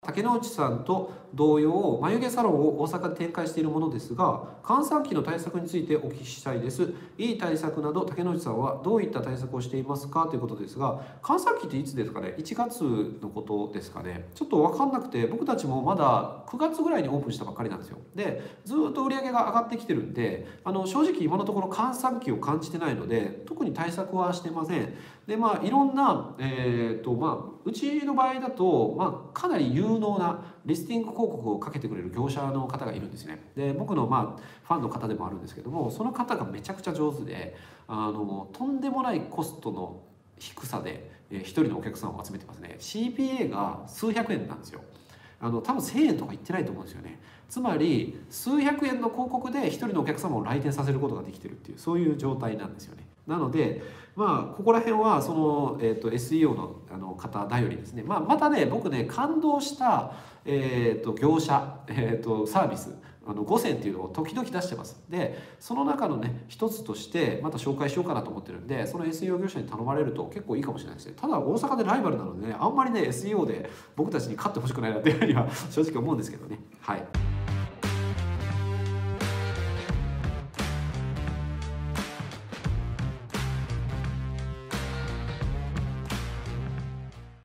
竹之内さんと同様、眉毛サロンを大阪で展開しているものですが、閑散期の対策についてお聞きしたいです。いい対策など、竹之内さんはどういった対策をしていますかということですが、閑散期っていつですかね？ 1 月のことですかね。ちょっと分かんなくて、僕たちもまだ9月ぐらいにオープンしたばっかりなんですよ。で、ずっと売り上げが上がってきてるんで、正直今のところ閑散期を感じてないので、特に対策はしてません。で、いろんな、うちの場合だと、かなり有能なリスティング広告をかけてくれる業者の方がいるんですね。で、僕のファンの方でもあるんですけども、その方がめちゃくちゃ上手で、とんでもないコストの低さで、一人のお客さんを集めてますね。CPA が数百円なんですよ。多分1000円とか言ってないと思うんですよね。つまり数百円の広告で一人のお客様を来店させることができてるっていう、そういう状態なんですよね。なのでここら辺はその、SEO の方頼りですね。またね、僕ね感動した、業者、サービス5選っていうのを時々出してます。でその中のね一つとしてまた紹介しようかなと思ってるんで、その SEO 業者に頼まれると結構いいかもしれないですね。ただ大阪でライバルなのでね、あんまりね SEO で僕たちに勝ってほしくないなっていうふうには正直思うんですけどね。はい。